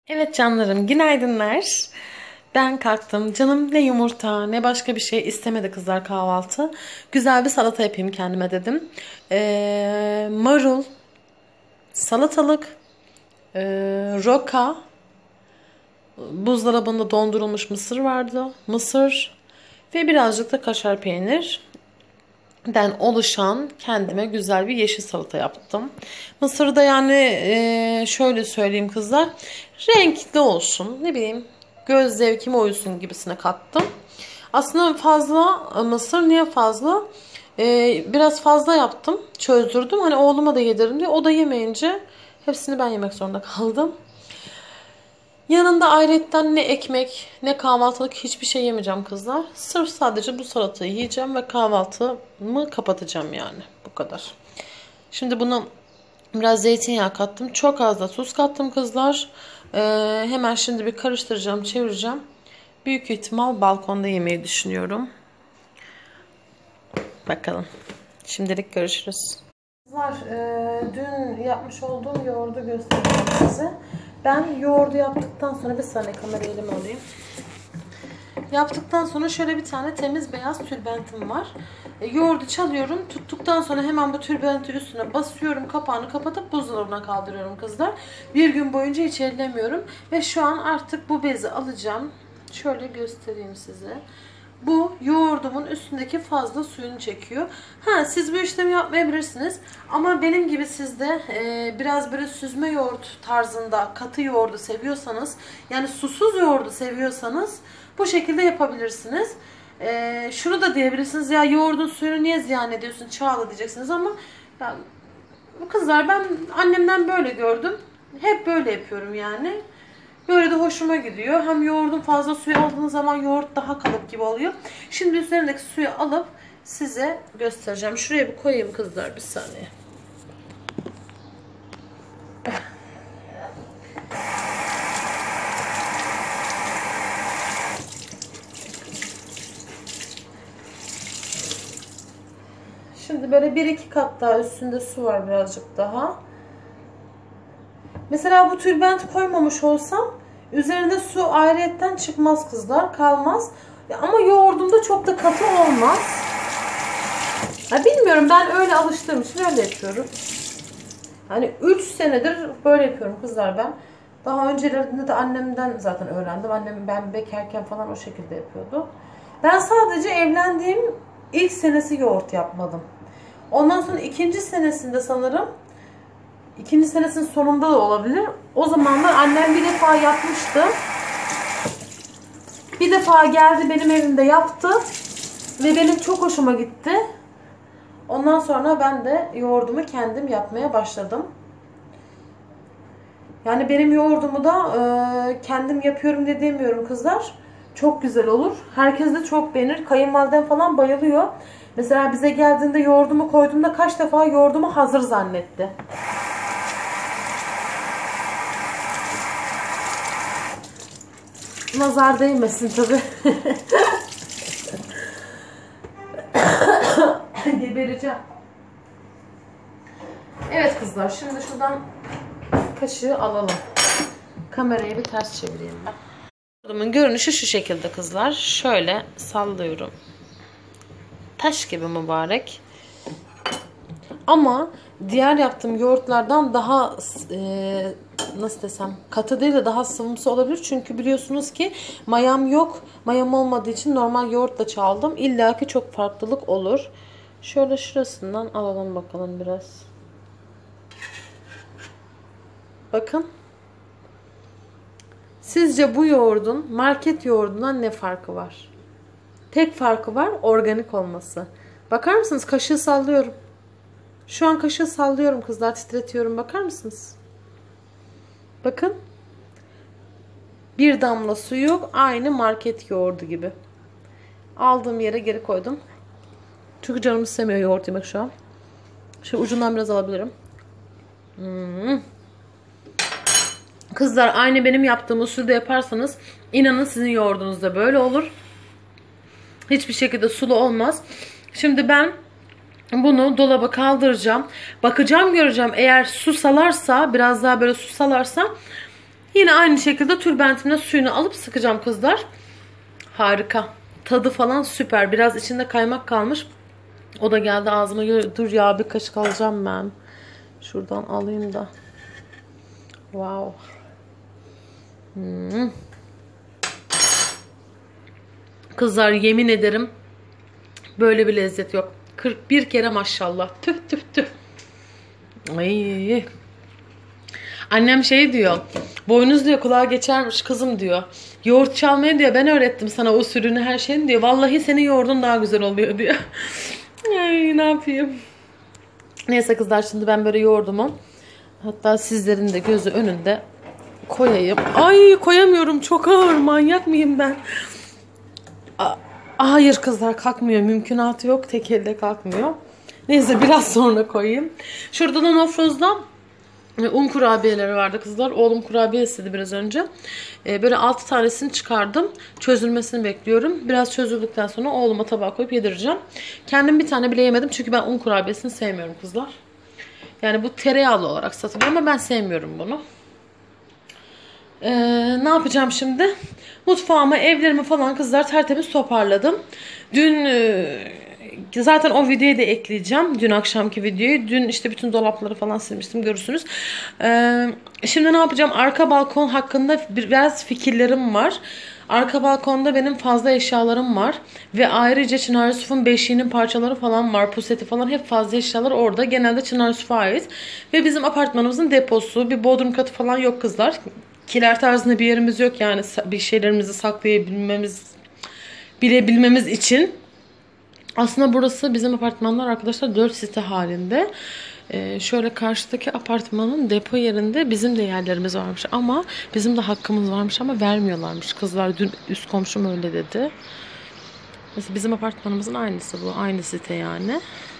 Evet canlarım, günaydınlar. Ben kalktım. Canım ne yumurta ne başka bir şey istemedi kızlar kahvaltı. Güzel bir salata yapayım kendime dedim. Marul, salatalık, roka, buzdolabında dondurulmuş mısır vardı. Mısır ve birazcık da kaşar peynir den oluşan kendime güzel bir yeşil salata yaptım. Mısırı da yani şöyle söyleyeyim kızlar. Renkli olsun. Ne bileyim göz zevkime uysun gibisine kattım. Aslında fazla mısır niye fazla? Biraz fazla yaptım. Çözdürdüm. Hani oğluma da yedirim diye. O da yemeyince hepsini ben yemek zorunda kaldım. Yanında ayrıyetten ne ekmek ne kahvaltılık hiçbir şey yemeyeceğim kızlar. Sırf sadece bu salatayı yiyeceğim ve kahvaltımı kapatacağım yani. Bu kadar. Şimdi buna biraz zeytinyağı kattım. Çok az da tuz kattım kızlar. Hemen şimdi bir karıştıracağım, çevireceğim. Büyük ihtimal balkonda yemeyi düşünüyorum. Bakalım. Şimdilik görüşürüz. Kızlar, dün yapmış olduğum yoğurdu göstereceğim size. Ben yoğurdu yaptıktan sonra bir saniye kamerayı elime alayım. Yaptıktan sonra şöyle bir tane temiz beyaz tülbentim var. Yoğurdu çalıyorum. Tuttuktan sonra hemen bu tülbenti üstüne basıyorum. Kapağını kapatıp buzdolabına kaldırıyorum kızlar. Bir gün boyunca hiç ellemiyorum. Ve şu an artık bu bezi alacağım. Şöyle göstereyim size. Bu yoğurdumun üstündeki fazla suyunu çekiyor. Siz bu işlemi yapmayabilirsiniz. Ama benim gibi siz de biraz böyle süzme yoğurt tarzında katı yoğurdu seviyorsanız, yani susuz yoğurdu seviyorsanız bu şekilde yapabilirsiniz. Şunu da diyebilirsiniz, ya yoğurdun suyunu niye ziyan ediyorsun Çağla diyeceksiniz ama ya, bu kızlar ben annemden böyle gördüm. Hep böyle yapıyorum yani. Böyle de hoşuma gidiyor. Hem yoğurdun fazla suyu aldığınız zaman yoğurt daha kalıp gibi oluyor. Şimdi üzerindeki suyu alıp size göstereceğim. Şuraya bir koyayım kızlar, bir saniye. Şimdi böyle bir iki kat daha üstünde su var, birazcık daha. Mesela bu tülbent koymamış olsam üzerinde su ayrıyetten çıkmaz kızlar, kalmaz. Ama yoğurdumda çok da katı olmaz. Bilmiyorum, ben öyle alıştığım için öyle yapıyorum. Hani 3 senedir böyle yapıyorum kızlar ben. Daha öncelerinde de annemden zaten öğrendim. Annem ben bekarken falan o şekilde yapıyordu. Ben sadece evlendiğim ilk senesi yoğurt yapmadım. Ondan sonra ikinci senesinde sanırım, ikinci senesinin sonunda da olabilir. O zamanlar annem bir defa yapmıştı. Bir defa geldi benim evimde yaptı. Ve benim çok hoşuma gitti. Ondan sonra ben de yoğurdumu kendim yapmaya başladım. Yani benim yoğurdumu da kendim yapıyorum diye demiyorum kızlar. Çok güzel olur. Herkes de çok beğenir. Kayınvalidem falan bayılıyor. Mesela bize geldiğinde yoğurdumu koyduğumda kaç defa yoğurdumu hazır zannetti. Nazar değmesin tabi. Gebereceğim. Evet kızlar, şimdi şuradan kaşığı alalım. Kamerayı bir ters çevireyim ben. Yoğurdumun görünüşü şu şekilde kızlar. Şöyle sallıyorum. Taş gibi mübarek. Ama diğer yaptığım yoğurtlardan daha nasıl desem, katı değil de daha sıvımsı olabilir. Çünkü biliyorsunuz ki mayam yok. Mayam olmadığı için normal yoğurtla çaldım. İlla ki çok farklılık olur. Şöyle şurasından alalım bakalım biraz. Bakın. Sizce bu yoğurdun market yoğurdundan ne farkı var? Tek farkı var, organik olması. Bakar mısınız? Kaşığı sallıyorum. Şu an kaşığı sallıyorum kızlar, titretiyorum. Bakar mısınız? Bakın. Bir damla su yok. Aynı market yoğurdu gibi. Aldığım yere geri koydum. Çünkü canım istemiyor yoğurt yemek şu an. Şu ucundan biraz alabilirim. Kızlar, aynı benim yaptığım usulde yaparsanız inanın sizin yoğurdunuz da böyle olur. Hiçbir şekilde sulu olmaz. Şimdi ben bunu dolaba kaldıracağım. Bakacağım, göreceğim. Eğer su salarsa, biraz daha böyle su salarsa Yine aynı şekilde tülbentimle suyunu alıp sıkacağım kızlar. Harika. Tadı falan süper. Biraz içinde kaymak kalmış. O da geldi ağzıma. Dur ya, bir kaşık alacağım ben. Şuradan alayım da. Wow. Kızlar yemin ederim böyle bir lezzet yok. 41 kere maşallah. Tüh tüh tüh. Ay. Annem şey diyor. Boynuz diyor kulağa geçermiş kızım diyor. Yoğurt çalmayı diyor ben öğrettim sana usulünü her şeyini diyor. Vallahi senin yoğurdun daha güzel oluyor diyor. Ay ne yapayım. Neyse kızlar, şimdi ben böyle yoğurdumu hatta sizlerin de gözü önünde koyayım. Ay koyamıyorum, çok ağır, manyak mıyım ben? Hayır kızlar, kalkmıyor, mümkünatı yok, tek elde kalkmıyor. Neyse biraz sonra koyayım. Şurada da Nofroz'da un kurabiyeleri vardı kızlar. Oğlum kurabiye istedi biraz önce. Böyle 6 tanesini çıkardım. Çözülmesini bekliyorum. Biraz çözüldükten sonra oğluma tabağa koyup yedireceğim. Kendim bir tane bile yemedim. Çünkü ben un kurabiyesini sevmiyorum kızlar. Yani bu tereyağlı olarak satılıyor ama ben sevmiyorum bunu. Ne yapacağım şimdi? Mutfağımı, evlerimi falan kızlar tertemiz toparladım. Dün zaten o videoyu da ekleyeceğim. Dün akşamki videoyu. Dün işte bütün dolapları falan silmiştim, görürsünüz. Şimdi ne yapacağım? Arka balkon hakkında biraz fikirlerim var. Arka balkonda benim fazla eşyalarım var. Ve ayrıca Çınar Yusuf'un beşiğinin parçaları falan var. Puseti falan, hep fazla eşyalar orada. Genelde Çınar Yusuf'a ait. Ve bizim apartmanımızın deposu. Bir bodrum katı falan yok kızlar. Kiler tarzında bir yerimiz yok yani bir şeylerimizi bilebilmemiz için. Aslında burası bizim apartmanlar arkadaşlar 4 site halinde. Şöyle karşıdaki apartmanın depo yerinde bizim de yerlerimiz varmış ama bizim de hakkımız varmış ama vermiyorlarmış. Kızlar dün üst komşum öyle dedi. Mesela bizim apartmanımızın aynısı bu. Aynı site yani.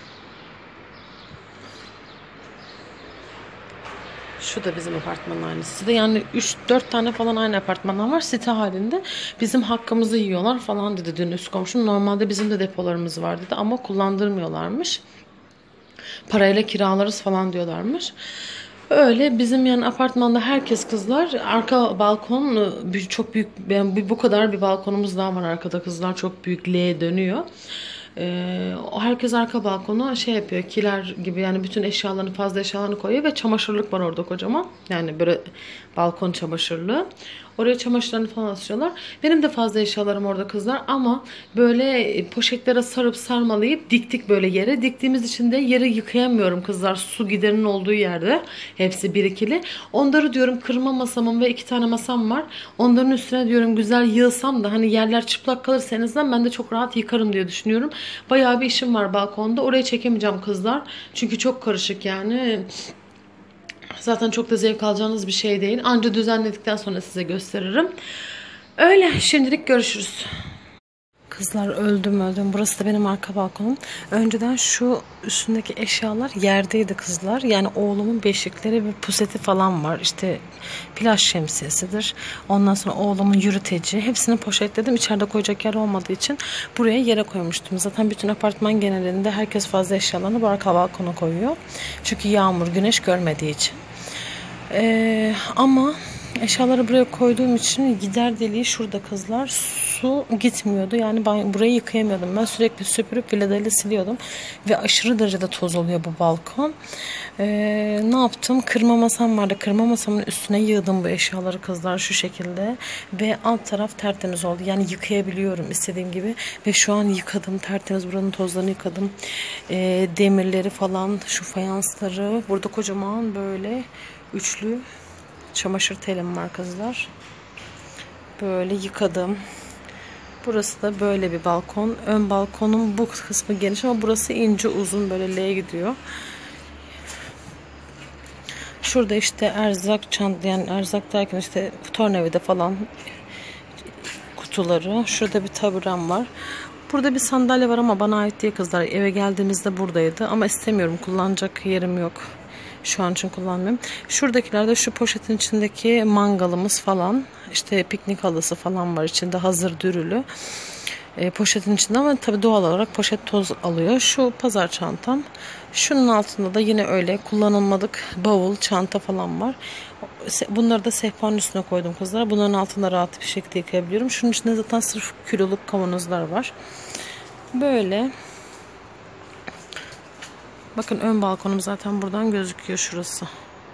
Şu da bizim apartmanın aynısı. Yani 3-4 tane falan aynı apartmanlar var site halinde. Bizim hakkımızı yiyorlar falan dedi dün üst komşum. Normalde bizim de depolarımız var dedi ama kullandırmıyorlarmış. Parayla kiralarız falan diyorlarmış. Öyle bizim yani apartmanda herkes kızlar. Arka balkon çok büyük. Yani bu kadar bir balkonumuz daha var arkada kızlar. Çok büyük L dönüyor. Herkes arka balkona şey yapıyor, kiler gibi yani bütün eşyalarını, fazla eşyalarını koyuyor ve çamaşırlık var orada kocaman. Yani böyle balkon çamaşırlığı. Oraya çamaşırlarını falan asıyorlar. Benim de fazla eşyalarım orada kızlar ama böyle poşetlere sarıp sarmalayıp diktik böyle yere. Diktiğimiz için de yeri yıkayamıyorum kızlar. Su giderinin olduğu yerde. Hepsi birikili. Onları diyorum kırma masamın ve 2 tane masam var. Onların üstüne diyorum güzel yığsam da hani yerler çıplak kalırsa en azından ben de çok rahat yıkarım diye düşünüyorum. Bayağı bir işim var balkonda. Oraya çekemeyeceğim kızlar. Çünkü çok karışık yani. Zaten çok da zevk alacağınız bir şey değil. Anca düzenledikten sonra size gösteririm. Öyle. Şimdilik görüşürüz. Kızlar öldüm. Burası da benim arka balkonum. Önceden şu üstündeki eşyalar yerdeydi kızlar. Yani oğlumun beşikleri ve puseti falan var. İşte plaj şemsiyesidir. Ondan sonra oğlumun yürüteci. Hepsini poşetledim. İçeride koyacak yer olmadığı için buraya yere koymuştum. Zaten bütün apartman genelinde herkes fazla eşyalarını bu arka balkona koyuyor. Çünkü yağmur, güneş görmediği için. Ama eşyaları buraya koyduğum için gider deliği şurada kızlar. Su gitmiyordu. Yani ben burayı yıkayamıyordum. Ben sürekli süpürüp viladayla siliyordum. Ve aşırı derecede toz oluyor bu balkon. Ne yaptım? Kırma masam vardı. Kırma masamın üstüne yığdım bu eşyaları kızlar şu şekilde. Ve alt taraf tertemiz oldu. Yani yıkayabiliyorum istediğim gibi. Ve şu an yıkadım. Tertemiz buranın tozlarını yıkadım. Demirleri falan, şu fayansları. Burada kocaman böyle üçlü çamaşır telim var kızlar. Böyle yıkadım. Burası da böyle bir balkon. Ön balkonun bu kısmı geniş ama burası ince uzun böyle L'ye gidiyor. Şurada işte erzak çanta, yani erzak derken işte tornavida falan kutuları. Şurada bir taburem var. Burada bir sandalye var ama bana ait değil kızlar. Eve geldiğimizde buradaydı ama istemiyorum, kullanacak yerim yok. Şu an için kullanmıyorum. Şuradakilerde şu poşetin içindeki mangalımız falan. İşte piknik halısı falan var içinde hazır dürülü. Poşetin içinde ama tabii doğal olarak poşet toz alıyor. Şu pazar çantam. Şunun altında da yine öyle kullanılmadık bavul, çanta falan var. Bunları da sehpanın üstüne koydum kızlar. Bunların altında rahat bir şekilde yıkayabiliyorum. Şunun içinde zaten sırf kiloluk kavanozlar var. Böyle. Bakın ön balkonum zaten buradan gözüküyor, şurası.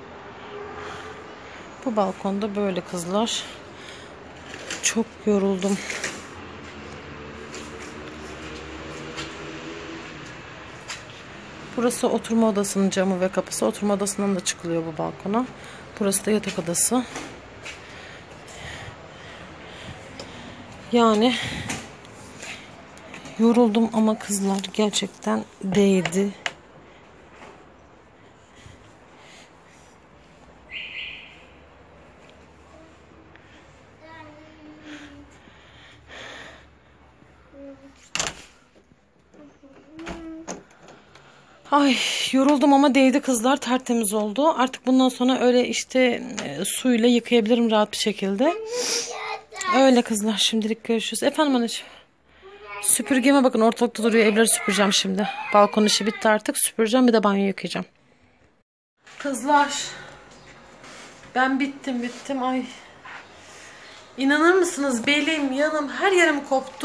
Bu balkonda böyle kızlar. Çok yoruldum. Burası oturma odasının camı ve kapısı. Oturma odasından da çıkılıyor bu balkona. Burası da yatak odası. Yani yoruldum ama kızlar gerçekten değdi. Ay yoruldum ama değdi kızlar, tertemiz oldu. Artık bundan sonra öyle işte suyla yıkayabilirim rahat bir şekilde. Öyle kızlar, şimdilik görüşürüz. Efendim anneciğim. Süpürgeme bakın ortalıkta duruyor, evleri süpüreceğim şimdi. Balkon işi bitti artık, süpüreceğim, bir de banyo yıkayacağım. Kızlar ben bittim ay. İnanır mısınız, belim, yanım, her yerim koptu.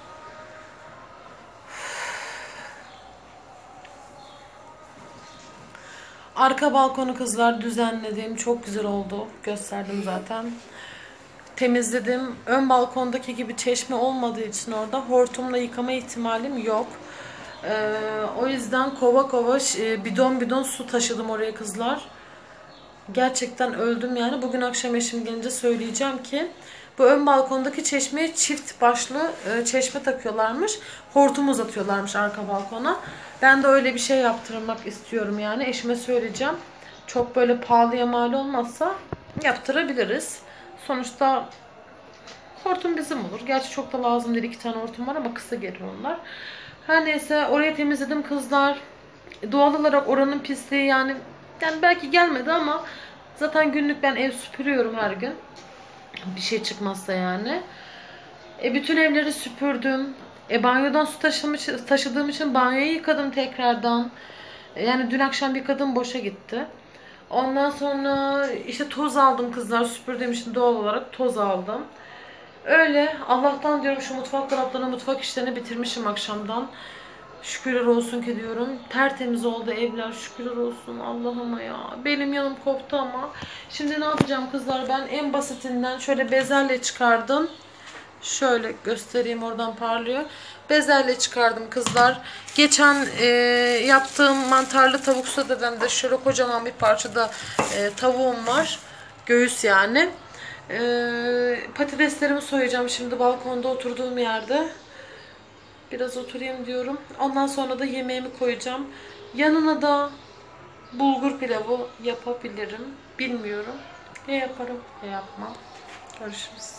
Arka balkonu kızlar düzenledim. Çok güzel oldu. Gösterdim zaten. Temizledim. Ön balkondaki gibi çeşme olmadığı için orada hortumla yıkama ihtimalim yok. O yüzden kova kova bidon bidon su taşıdım oraya kızlar. Gerçekten öldüm yani. Bugün akşam eşim gelince söyleyeceğim ki bu ön balkondaki çeşmeye çift başlı çeşme takıyorlarmış. Hortum uzatıyorlarmış arka balkona. Ben de öyle bir şey yaptırmak istiyorum yani. Eşime söyleyeceğim. Çok böyle pahalıya mal olmazsa yaptırabiliriz. Sonuçta hortum bizim olur. Gerçi çok da lazım değil. 2 tane hortum var ama kısa gelir onlar. Her neyse orayı temizledim kızlar. Doğal olarak oranın pisliği yani belki gelmedi ama zaten günlük ben ev süpürüyorum her gün. Bir şey çıkmazsa yani. Bütün evleri süpürdüm. Banyodan su taşıdığım için banyoyu yıkadım tekrardan. Yani dün akşam yıkadım, boşa gitti. Ondan sonra işte toz aldım kızlar. Süpürdüğüm için doğal olarak toz aldım. Öyle Allah'tan diyorum şu mutfak dolaplarını, mutfak işlerini bitirmişim akşamdan. Şükürler olsun ki diyorum. Tertemiz oldu evler. Şükürler olsun Allah'ıma ya. Belim yanım koptu ama. Şimdi ne yapacağım kızlar? Ben en basitinden şöyle bezelye çıkardım. Şöyle göstereyim, oradan parlıyor. Bezelye çıkardım kızlar. Geçen yaptığım mantarlı tavuk soteden de şöyle kocaman bir parçada tavuğum var. Göğüs yani. Patateslerimi soyacağım şimdi balkonda oturduğum yerde. Biraz oturayım diyorum. Ondan sonra da yemeğimi koyacağım. Yanına da bulgur pilavı yapabilirim. Bilmiyorum. Ne yaparım, ne yapmam. Görüşürüz.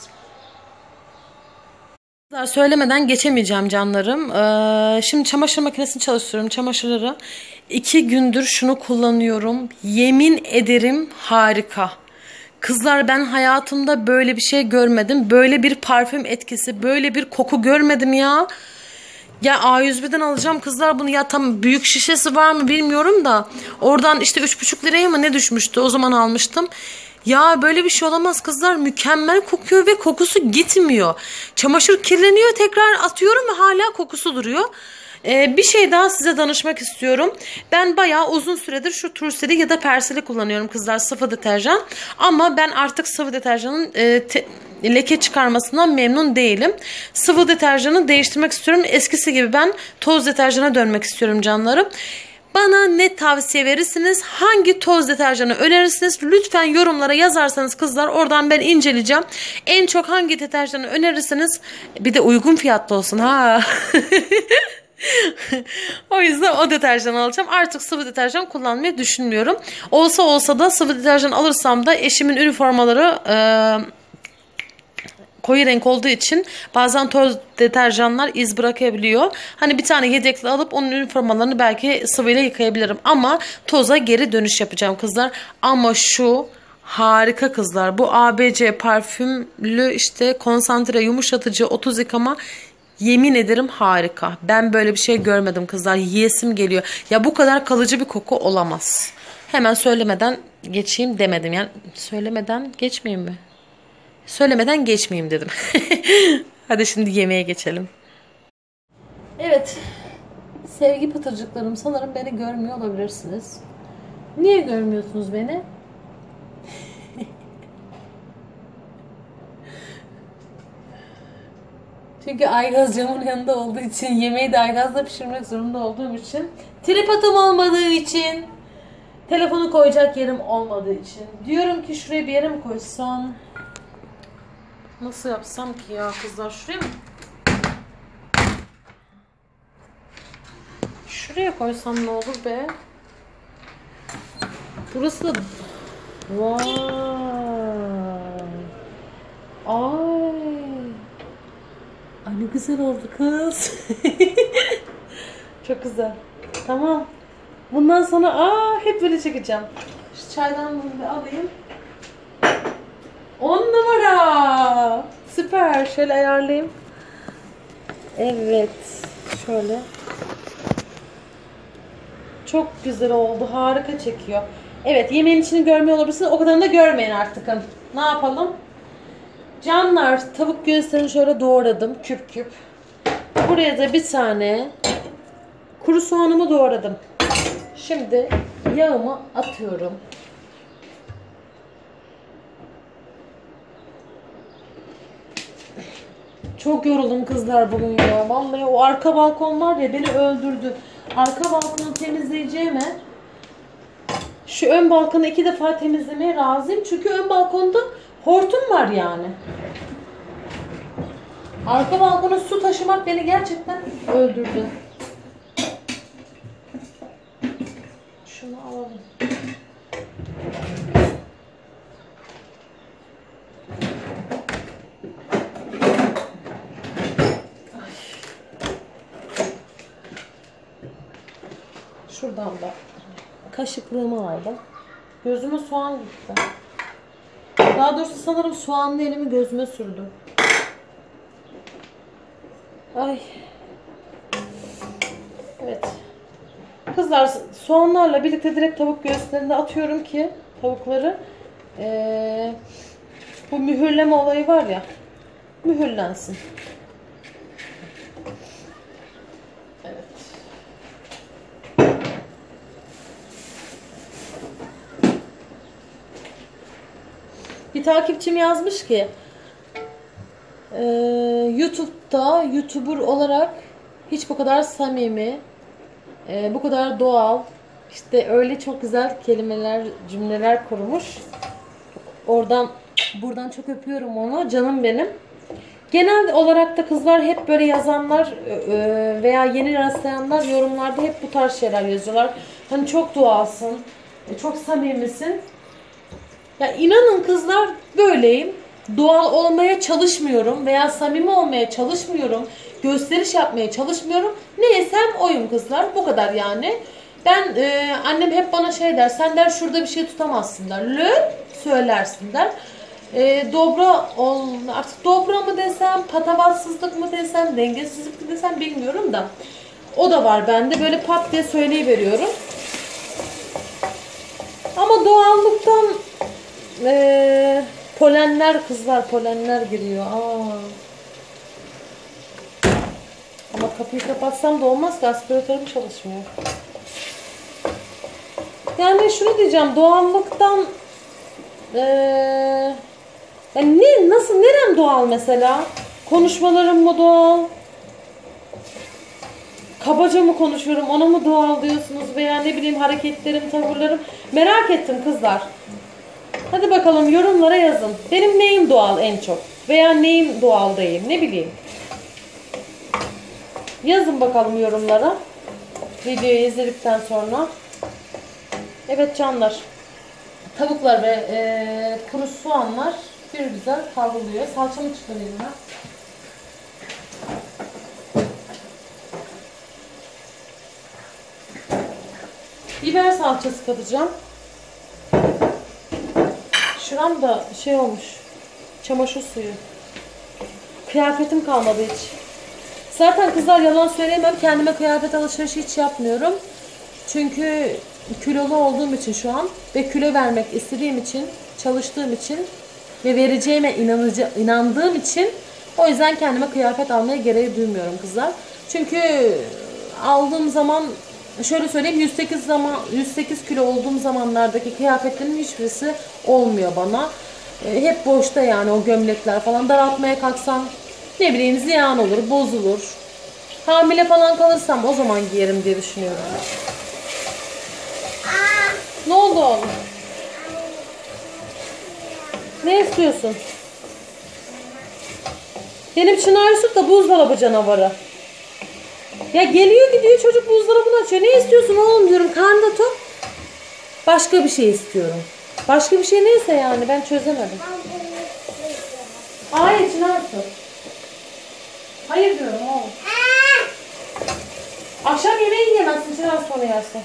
Söylemeden geçemeyeceğim canlarım. Şimdi çamaşır makinesini çalıştırıyorum. Çamaşırları 2 gündür şunu kullanıyorum. Yemin ederim harika. Kızlar ben hayatımda böyle bir şey görmedim. Böyle bir parfüm etkisi, böyle bir koku görmedim ya. Ya A101'den alacağım kızlar bunu, ya tam büyük şişesi var mı bilmiyorum da. Oradan işte 3,5 liraya mı ne düşmüştü, o zaman almıştım. Ya böyle bir şey olamaz kızlar, mükemmel kokuyor ve kokusu gitmiyor. Çamaşır kirleniyor, tekrar atıyorum ve hala kokusu duruyor. Bir şey daha size danışmak istiyorum. Ben bayağı uzun süredir şu Tursel'i ya da Persil'i kullanıyorum kızlar, sıvı deterjan. Ama ben artık sıvı deterjanın leke çıkarmasından memnun değilim. Sıvı deterjanı değiştirmek istiyorum. Eskisi gibi ben toz deterjana dönmek istiyorum canlarım. Bana ne tavsiye verirsiniz? Hangi toz deterjanı önerirsiniz? Lütfen yorumlara yazarsanız kızlar, oradan ben inceleyeceğim. En çok hangi deterjanı önerirsiniz? Bir de uygun fiyatlı olsun ha. O yüzden o deterjan alacağım. Artık sıvı deterjan kullanmayı düşünmüyorum. Olsa da sıvı deterjan alırsam da eşimin üniformaları koyu renk olduğu için bazen toz deterjanlar iz bırakabiliyor. Hani bir tane yedekli alıp onun üniformalarını belki sıvıyla yıkayabilirim. Ama toza geri dönüş yapacağım kızlar. Ama şu harika kızlar. Bu ABC parfümlü işte konsantre yumuşatıcı 30 yıkama. Yemin ederim harika. Ben böyle bir şey görmedim kızlar. Yiyesim geliyor. Ya bu kadar kalıcı bir koku olamaz. Hemen söylemeden geçeyim demedim. Yani söylemeden geçmeyeyim mi? Söylemeden geçmeyeyim dedim. Hadi şimdi yemeğe geçelim. Evet. Sevgi pıtırcıklarım, sanırım beni görmüyor olabilirsiniz. Niye görmüyorsunuz beni? Çünkü Aygaz camın yanında olduğu için, yemeği de Aygaz'da pişirmek zorunda olduğum için, tripodum olmadığı için, telefonu koyacak yerim olmadığı için. Diyorum ki şuraya bir yere mi koysam? Nasıl yapsam ki ya kızlar? Şuraya mı? Şuraya koysam ne olur be? Burası da... Vay! Ay! Ay ne güzel oldu kız. Çok güzel. Tamam. Bundan sonra hep böyle çekeceğim. Şu çaydan bunu bir alayım. 10 numara. Süper. Şöyle ayarlayayım. Evet. Şöyle. Çok güzel oldu. Harika çekiyor. Evet, yemeğin içini görmüyor olabilirsiniz. O kadarını da görmeyin artık. Ne yapalım? Canlar, tavuk göğüslerini şöyle doğradım. Küp küp. Buraya da bir tane kuru soğanımı doğradım. Şimdi yağımı atıyorum. Çok yoruldum kızlar bugün ya. Vallahi o arka balkon var ya, beni öldürdü. Arka balkonu temizleyeceğime şu ön balkonu 2 defa temizlemeye razıyım. Çünkü ön balkonda hortum var yani. Arka balkona su taşımak beni gerçekten öldürdü. Şunu alalım. Şuradan da kaşıklığımı aldım. Gözüme soğan gitti. Daha doğrusu sanırım soğanlı elimi gözüme sürdüm. Ay. Evet. Kızlar, soğanlarla birlikte direkt tavuk göğüslerinde atıyorum ki tavukları bu mühürleme olayı var ya, mühürlensin. Evet. Bir takipçim yazmış ki YouTube'da YouTuber olarak hiç bu kadar samimi, bu kadar doğal, işte öyle çok güzel kelimeler, cümleler kurmuş. Buradan çok öpüyorum onu. Canım benim. Genel olarak da kızlar hep böyle yazanlar veya yeni rastlayanlar yorumlarda hep bu tarz şeyler yazıyorlar. Hani çok doğalsın, çok samimisin. Ya inanın kızlar, böyleyim. Doğal olmaya çalışmıyorum veya samimi olmaya çalışmıyorum. Gösteriş yapmaya çalışmıyorum. Neysem oyum kızlar. Bu kadar yani. Ben annem hep bana şey der. Sen der şurada bir şey tutamazsın der. Lö söylersin der. Dobra ol, artık dobra mı desem, patavatsızlık mı desem, dengesizlik mi desem bilmiyorum da. O da var bende. Böyle pat diye söyleyiveriyorum. Ama doğallıktan polenler kızlar, polenler giriyor. Ama kapıyı kapatsam da olmaz ki, aspiratörüm çalışmıyor. Yani şunu diyeceğim, doğallıktan yani nasıl, nerem doğal mesela? Konuşmalarım mı doğal? Kabaca mı konuşuyorum, ona mı doğal diyorsunuz, veya ne bileyim hareketlerim, tavırlarım. Merak ettim kızlar. Hadi bakalım yorumlara yazın. Benim neyim doğal en çok? Veya neyim doğal değil, ne bileyim. Yazın bakalım yorumlara. Videoyu izledikten sonra. Evet canlar. Tavuklar ve kuru soğanlar bir güzel kavruluyor. Salçamı çıkarayım ben. Biber salçası katacağım. Şuram da şey olmuş. Çamaşır suyu. Kıyafetim kalmadı hiç. Zaten kızlar yalan söyleyemem. Kendime kıyafet alışverişi hiç yapmıyorum. Çünkü kilolu olduğum için şu an ve kilo vermek istediğim için, çalıştığım için ve vereceğime inandığım için o yüzden kendime kıyafet almaya gereği duymuyorum kızlar. Çünkü aldığım zaman şöyle söyleyeyim 108 kilo olduğum zamanlardaki kıyafetlerin hiçbirisi olmuyor bana. Hep boşta yani o gömlekler falan. Daraltmaya kalksam ne bileyim ziyan olur, bozulur. Hamile falan kalırsam o zaman giyerim diye düşünüyorum. Ne oldu oğlum? Ne istiyorsun? Benim Çınar Yusuf da buzdolabı canavarı. Ya geliyor gidiyor çocuk buzdolabını açıyor. Ne istiyorsun oğlum diyorum. Karnı da tok. Başka bir şey istiyorum. Başka bir şey neyse yani ben çözemedim. Hayır Çınar Yusuf. Hayır diyorum oğlum. Akşam yemeği yiyemezsin Çınar sonra yersin.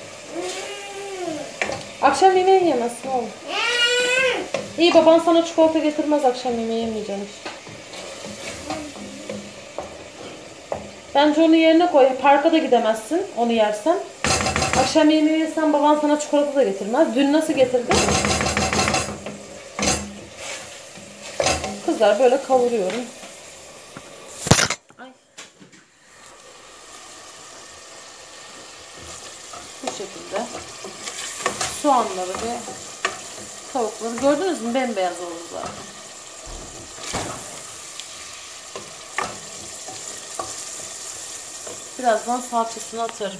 Akşam yemeği yiyemezsin oğlum. İyi baban sana çikolata getirmez akşam yemeği yemeyeceğim işte. Bence onu yerine koy. Parka da gidemezsin onu yersen. Akşam yemeği yersen baban sana çikolata da getirmez. Dün nasıl getirdi? Kızlar böyle kavuruyorum. Ay. Bu şekilde. Soğanları ve tavukları gördünüz mü? Bembeyaz oldu zaten. Birazdan salçasını atarım.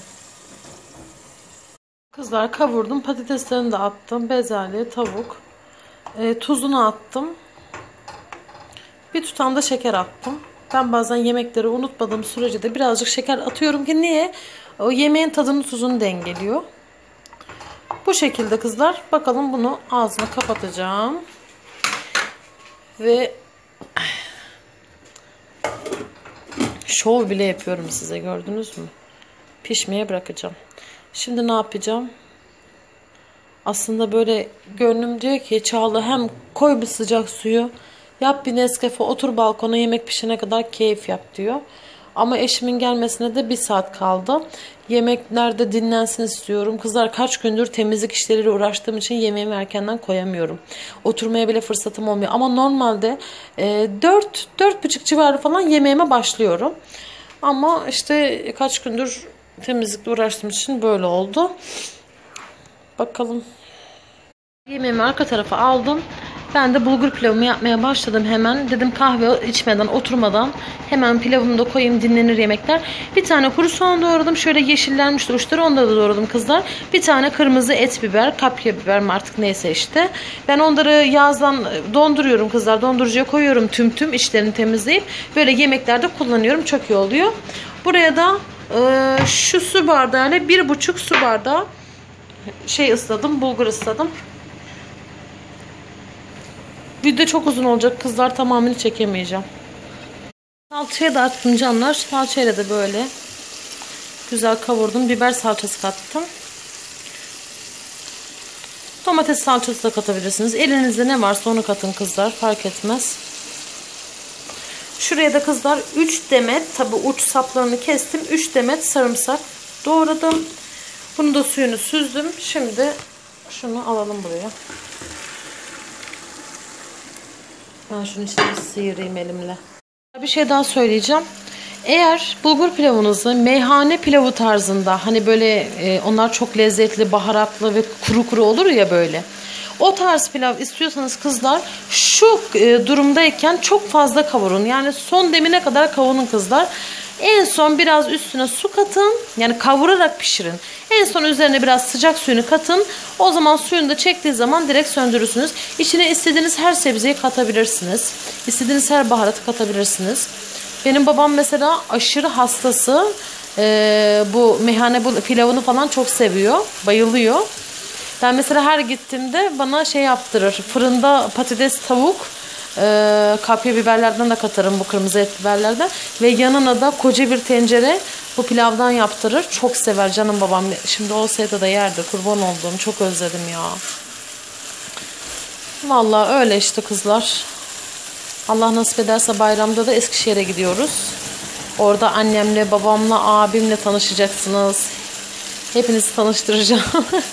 Kızlar kavurdum. Patateslerini de attım. Bezelye, tavuk. Tuzunu attım. Bir tutam da şeker attım. Ben bazen yemekleri unutmadığım sürece de birazcık şeker atıyorum ki niye? O yemeğin tadını tuzunu dengeliyor. Bu şekilde kızlar. Bakalım bunu ağzını kapatacağım. Ve şov bile yapıyorum size gördünüz mü? Pişmeye bırakacağım. Şimdi ne yapacağım? Aslında böyle gönlüm diyor ki Çağla hem koy bir sıcak suyu yap bir Nescafe otur balkona yemek pişene kadar keyif yap diyor. Ama eşimin gelmesine de 1 saat kaldı. Yemeklerde dinlensin istiyorum. Kızlar kaç gündür temizlik işleriyle uğraştığım için yemeğimi erkenden koyamıyorum. Oturmaya bile fırsatım olmuyor. Ama normalde 4-4.30 civarı falan yemeğime başlıyorum. Ama işte kaç gündür temizlikle uğraştığım için böyle oldu. Bakalım. Yemeğimi arka tarafa aldım. Ben de bulgur pilavımı yapmaya başladım hemen. Dedim kahve içmeden, oturmadan hemen pilavımı da koyayım dinlenir yemekler. Bir tane kuru soğan doğradım. Şöyle yeşillenmiş uçları onları da doğradım kızlar. Bir tane kırmızı et biber, kapya biber mi artık neyse işte. Ben onları yazdan donduruyorum kızlar. Dondurucuya koyuyorum tüm içlerini temizleyip. Böyle yemeklerde kullanıyorum. Çok iyi oluyor. Buraya da şu su bardağıyla 1,5 su bardağı ısladım, bulgur ısladım. Video çok uzun olacak kızlar, tamamını çekemeyeceğim. Salçaya da attım canlar. Salçayla da böyle güzel kavurdum. Biber salçası kattım. Domates salçası da katabilirsiniz. Elinizde ne varsa onu katın kızlar. Fark etmez. Şuraya da kızlar 3 demet, tabi uç saplarını kestim. 3 demet sarımsak doğradım. Bunu da suyunu süzdüm. Şimdi şunu alalım buraya. Ben şunun içine sıyırayım elimle. Bir şey daha söyleyeceğim. Eğer bulgur pilavınızı meyhane pilavı tarzında, hani böyle onlar çok lezzetli, baharatlı ve kuru kuru olur ya böyle. O tarz pilav istiyorsanız kızlar şu durumdayken çok fazla kavurun. Yani son demine kadar kavurun kızlar. En son biraz üstüne su katın. Yani kavurarak pişirin. En son üzerine biraz sıcak suyunu katın. O zaman suyunu da çektiği zaman direkt söndürürsünüz. İçine istediğiniz her sebzeyi katabilirsiniz. İstediğiniz her baharatı katabilirsiniz. Benim babam mesela aşırı hastası. Bu meyhane pilavını falan çok seviyor. Bayılıyor. Ben mesela her gittiğimde bana şey yaptırır. Fırında patates, tavuk, kapya biberlerden de katarım, bu kırmızı et biberlerden. Ve yanına da koca bir tencere bu pilavdan yaptırır. Çok sever canım babam. Şimdi olsaydı da yerdi. Kurban olduğum. Çok özledim ya. Vallahi öyle işte kızlar. Allah nasip ederse bayramda da Eskişehir'e gidiyoruz. Orada annemle, babamla, abimle tanışacaksınız. Hepinizi tanıştıracağım.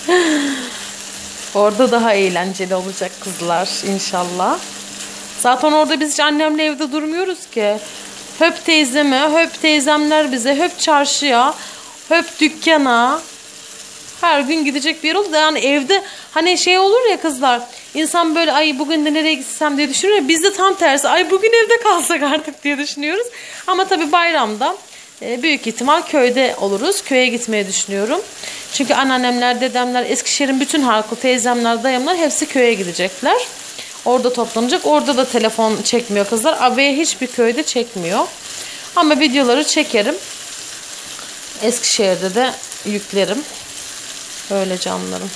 Orada daha eğlenceli olacak kızlar inşallah. Zaten orada biz hiç annemle evde durmuyoruz ki. Höp teyzeme, höp teyzemler bize, höp çarşıya, höp dükkana. Her gün gidecek bir yer oldu. Yani evde hani şey olur ya kızlar. İnsan böyle ay bugün de nereye gitsem diye düşünüyor. Biz de tam tersi. Ay bugün evde kalsak artık diye düşünüyoruz. Ama tabii bayramda büyük ihtimal köyde oluruz. Köye gitmeyi düşünüyorum. Çünkü anneannemler, dedemler, Eskişehir'in bütün halkı, teyzemler, dayımlar hepsi köye gidecekler. Orada toplanacak. Orada da telefon çekmiyor kızlar. Abeye hiçbir köyde çekmiyor. Ama videoları çekerim. Eskişehir'de de yüklerim. Öyle canlarım.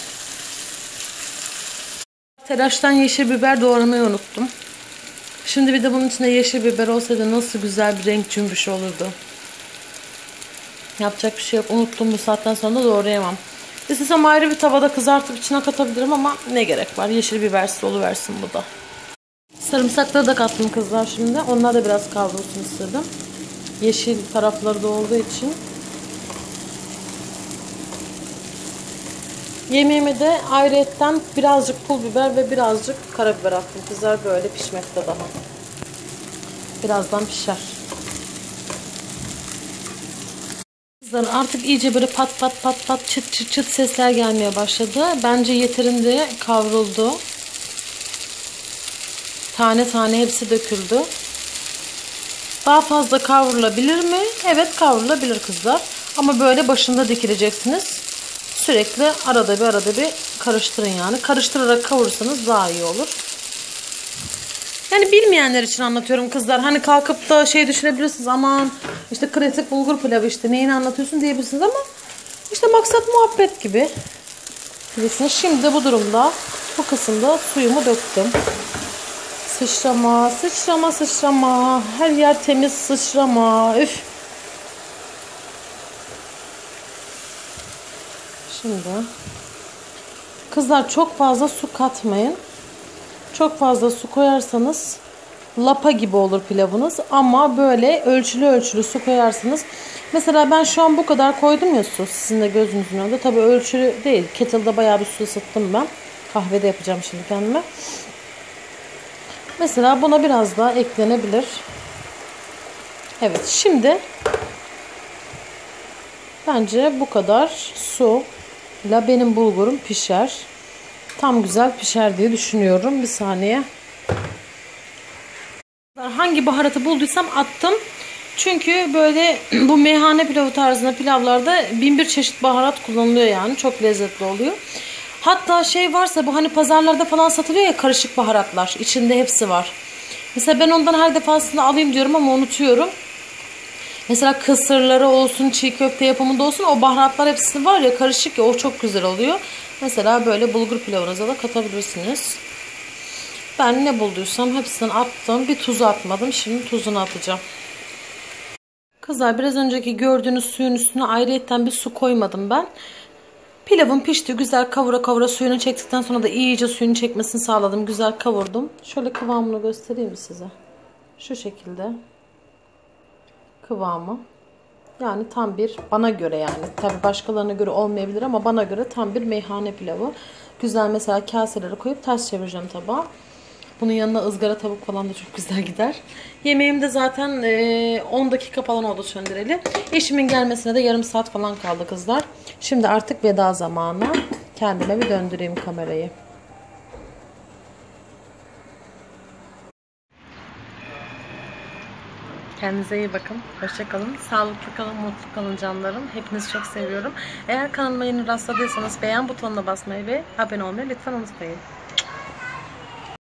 Telaştan yeşil biber doğramayı unuttum. Şimdi bir de bunun içinde yeşil biber olsaydı nasıl güzel bir renk cümbüş olurdu. Yapacak bir şey yok. Unuttum, bu saatten sonra da doğrayamam. İstesem ayrı bir tavada kızartıp içine katabilirim ama ne gerek var. Yeşil bibersiz oluversin bu da. Sarımsakları da kattım kızlar şimdi. Onlar da biraz kavrulsun istedim. Yeşil tarafları da olduğu için. Yemeğime de ayrıyetten birazcık pul biber ve birazcık karabiber attım kızlar, böyle pişmekte daha. Birazdan pişer. Kızlar artık iyice böyle pat pat pat pat çıt çıt çıt sesler gelmeye başladı. Bence yeterince kavruldu. Tane tane hepsi döküldü. Daha fazla kavrulabilir mi? Evet, kavrulabilir kızlar. Ama böyle başında dikileceksiniz. Sürekli arada bir karıştırın yani. Karıştırarak kavurursanız daha iyi olur. Yani bilmeyenler için anlatıyorum kızlar. Hani kalkıp da şey düşünebilirsiniz. Aman işte klasik bulgur pilavı, işte neyini anlatıyorsun diyebilirsiniz ama işte maksat muhabbet gibi. Bilirsiniz. Şimdi bu durumda bu kısımda suyumu döktüm. Sıçrama, sıçrama, sıçrama. Her yer temiz, sıçrama. Üf. Şimdi kızlar çok fazla su katmayın. Çok fazla su koyarsanız lapa gibi olur pilavınız. Ama böyle ölçülü ölçülü su koyarsanız. Mesela ben şu an bu kadar koydum ya su. Sizin de gözünüzün önünde. Tabii ölçülü değil. Kettle'da bayağı bir su ısıttım ben. Kahvede yapacağım şimdi kendime. Mesela buna biraz daha eklenebilir. Evet, şimdi bence bu kadar su ile benim bulgurum pişer. Tam güzel pişer diye düşünüyorum. Bir saniye. Hangi baharatı bulduysam attım. Çünkü böyle bu meyhane pilavı tarzında pilavlarda bin bir çeşit baharat kullanılıyor yani. Çok lezzetli oluyor. Hatta şey varsa bu hani pazarlarda falan satılıyor ya, karışık baharatlar. İçinde hepsi var. Mesela ben ondan her defasında alayım diyorum ama unutuyorum. Mesela kısırları olsun, çiğ köfte yapımında olsun, o baharatlar hepsi var ya, karışık ya, o çok güzel oluyor. Mesela böyle bulgur pilavınıza da katabilirsiniz. Ben ne bulduysam hepsini attım. Bir tuzu atmadım. Şimdi tuzunu atacağım. Kızlar biraz önceki gördüğünüz suyun üstüne ayrıyetten bir su koymadım ben. Pilavım pişti. Güzel kavura kavura suyunu çektikten sonra da iyice suyunu çekmesini sağladım. Güzel kavurdum. Şöyle kıvamını göstereyim mi size? Şu şekilde. Kıvamı. Yani tam bir, bana göre yani. Tabii başkalarına göre olmayabilir ama bana göre tam bir meyhane pilavı. Güzel, mesela kaselere koyup ters çevireceğim tabağa. Bunun yanına ızgara tavuk falan da çok güzel gider. Yemeğim de zaten 10 dakika falan oldu söndüreli. Eşimin gelmesine de yarım saat falan kaldı kızlar. Şimdi artık veda zamanı. Kendime bir döndüreyim kamerayı. Kendinize iyi bakın. Hoşça kalın. Sağlıklı kalın, mutlu kalın canlarım. Hepinizi çok seviyorum. Eğer kanalıma yeni rastladıysanız beğen butonuna basmayı ve abone olmayı lütfen unutmayın.